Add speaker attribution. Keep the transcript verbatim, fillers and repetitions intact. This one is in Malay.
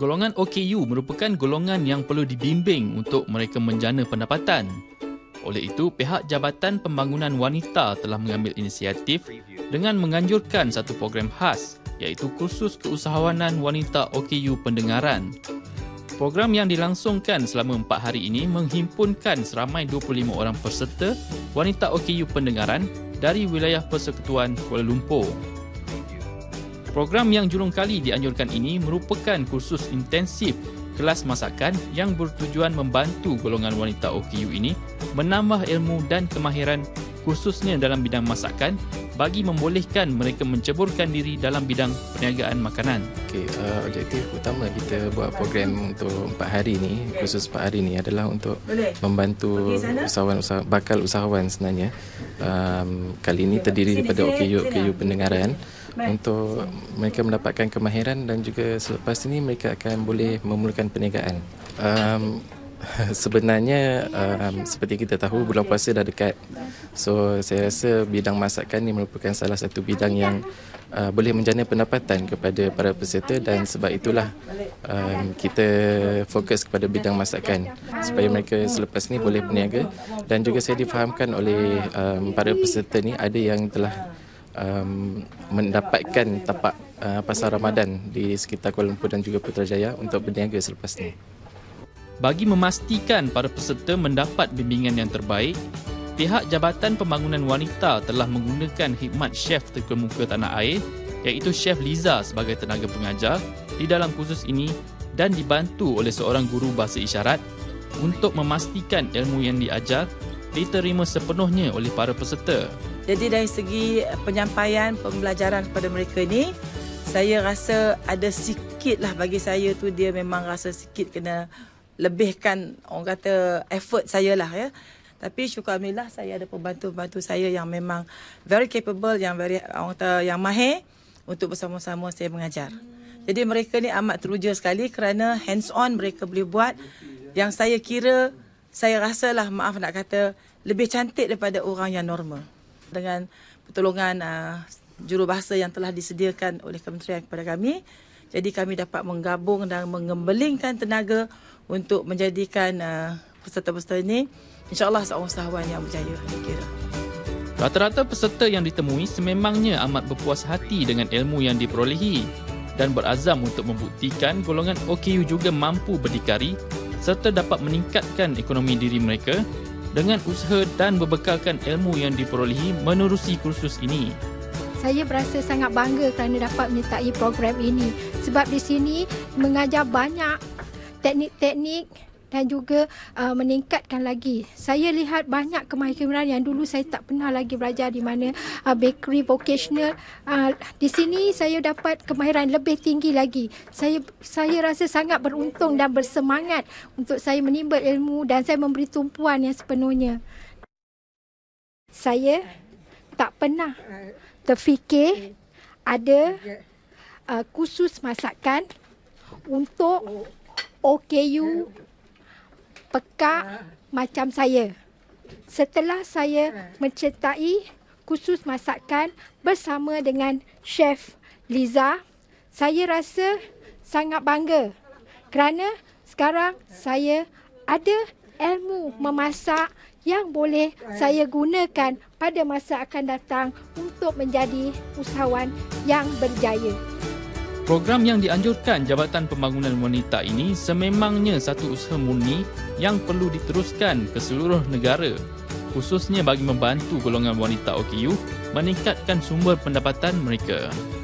Speaker 1: Golongan O K U merupakan golongan yang perlu dibimbing untuk mereka menjana pendapatan. Oleh itu, pihak Jabatan Pembangunan Wanita telah mengambil inisiatif dengan menganjurkan satu program khas iaitu kursus keusahawanan wanita O K U pendengaran. Program yang dilangsungkan selama empat hari ini menghimpunkan seramai dua puluh lima orang peserta wanita O K U pendengaran dari wilayah Persekutuan Kuala Lumpur. Program yang julung kali dianjurkan ini merupakan kursus intensif kelas masakan yang bertujuan membantu golongan wanita O K U ini menambah ilmu dan kemahiran khususnya dalam bidang masakan bagi membolehkan mereka menceburkan diri dalam bidang perniagaan makanan.
Speaker 2: Okey, uh, objektif utama kita buat program untuk empat hari ni, khusus empat hari ni adalah untuk membantu usahawan usaha, bakal usahawan sebenarnya. Um, kali ini terdiri daripada O K U O K U pendengaran untuk mereka mendapatkan kemahiran dan juga selepas ini mereka akan boleh memulakan perniagaan. Um, sebenarnya um, seperti kita tahu bulan puasa dah dekat. So saya rasa bidang masakan ini merupakan salah satu bidang yang uh, boleh menjana pendapatan kepada para peserta dan sebab itulah um, kita fokus kepada bidang masakan supaya mereka selepas ini boleh berniaga dan juga saya difahamkan oleh um, para peserta ni ada yang telah Um, mendapatkan tapak uh, pasar Ramadan di sekitar Kuala Lumpur dan juga Putrajaya untuk berniaga selepas ini.
Speaker 1: Bagi memastikan para peserta mendapat bimbingan yang terbaik, pihak Jabatan Pembangunan Wanita telah menggunakan khidmat chef terkemuka tanah air iaitu Chef Liza sebagai tenaga pengajar di dalam kursus ini dan dibantu oleh seorang guru bahasa isyarat untuk memastikan ilmu yang diajar diterima sepenuhnya oleh para peserta.
Speaker 3: Jadi dari segi penyampaian pembelajaran kepada mereka ni, saya rasa ada sikit lah bagi saya tu dia memang rasa sikit kena lebihkan orang kata effort saya lah ya. Tapi syukur alhamdulillah saya ada pembantu-pembantu saya yang memang very capable, yang very orang kata yang mahir untuk bersama-sama saya mengajar. Jadi mereka ni amat teruja sekali kerana hands on mereka boleh buat yang saya kira saya rasalah maaf nak kata lebih cantik daripada orang yang normal. Dengan pertolongan uh, jurubahasa yang telah disediakan oleh kementerian kepada kami. Jadi kami dapat menggabung dan mengembelingkan tenaga untuk menjadikan uh, peserta-peserta ini insya-Allah seorang usahawan yang berjaya, saya kira.
Speaker 1: Rata-rata peserta yang ditemui sememangnya amat berpuas hati dengan ilmu yang diperolehi dan berazam untuk membuktikan golongan O K U juga mampu berdikari serta dapat meningkatkan ekonomi diri mereka dengan usaha dan berbekalkan ilmu yang diperolehi menerusi kursus ini.
Speaker 4: Saya berasa sangat bangga kerana dapat menyertai program ini sebab di sini mengajar banyak teknik-teknik dan juga uh, meningkatkan lagi. Saya lihat banyak kemahiran yang dulu saya tak pernah lagi belajar di mana uh, bakery vocational. Uh, di sini saya dapat kemahiran lebih tinggi lagi. Saya saya rasa sangat beruntung dan bersemangat untuk saya menimba ilmu dan saya memberi tumpuan yang sepenuhnya. Saya tak pernah terfikir ada uh, kursus masakan untuk O K U pekak macam saya. Setelah saya menyertai kursus masakan bersama dengan Chef Liza, saya rasa sangat bangga kerana sekarang saya ada ilmu memasak yang boleh saya gunakan pada masa akan datang untuk menjadi usahawan yang berjaya.
Speaker 1: Program yang dianjurkan Jabatan Pembangunan Wanita ini sememangnya satu usaha murni yang perlu diteruskan ke seluruh negara, khususnya bagi membantu golongan wanita O K U meningkatkan sumber pendapatan mereka.